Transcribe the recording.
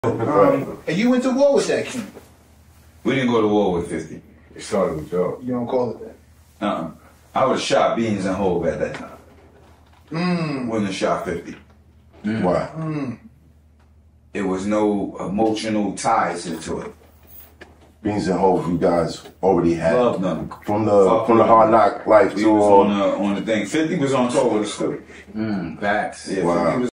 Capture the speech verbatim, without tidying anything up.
Um, and you went to war with that king. We didn't go to war with fifty. It started with y'all. You don't call it that. Uh-uh. I would have shot Beans and Hove at that time. Mm. Wouldn't have shot fifty. Mm. Why? Mm. There was no emotional ties into it. Beans and Hove, you guys already had Loved them. from the Fuck from the Hard Knock Life we tour. was on the on the thing. fifty was on tour with us too. Mm, facts. Yeah, Wow. fifty was